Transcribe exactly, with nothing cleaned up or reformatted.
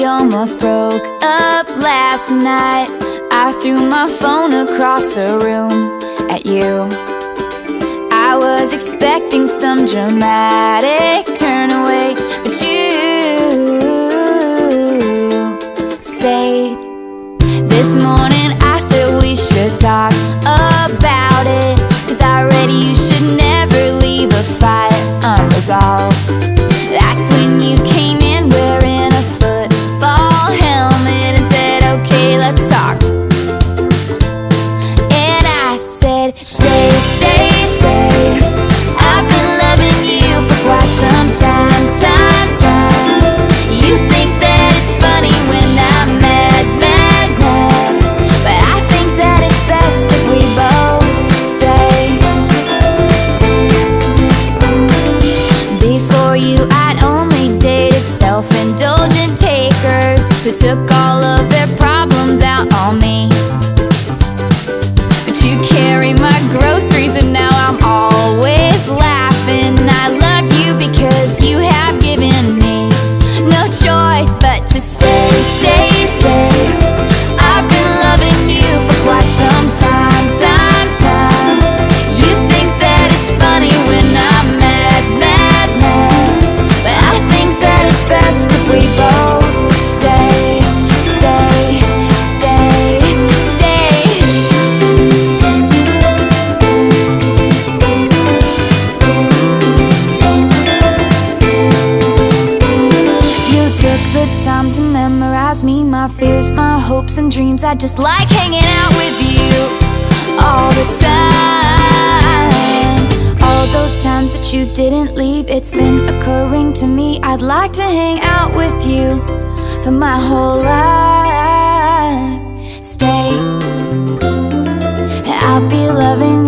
almost broke up last night. I threw my phone across the room at you. I was expecting some dramatic turn away, but you stayed. This morning I said we should talk about it, 'cause I read you should never leave a fight unresolved. That's when you came in wearing a football helmet and said, okay, let's talk. And I said, stay, stay, stay. I've been loving you for quite some time, time, time. You think that it's funny when I'm mad, mad, mad, but I think that it's best if we both stay. Before you I'd only dated self-indulgent takers who took all of their problems out on me. But you carry my groceries and now I'm always laughing. I love you because you have given me no choice but to stay, stay, stay. I've been loving you for quite some time, time, time. You think that it's funny when I'm mad, mad, mad, but I think that it's best if we both stay, stay, stay, stay. You took the time to memorize me, my fears, my hopes and dreams. I just like hanging out with you all the time. All those times that you didn't leave, it's been occurring to me. I'd like to hang out with you for my whole life. Stay, I'll be loving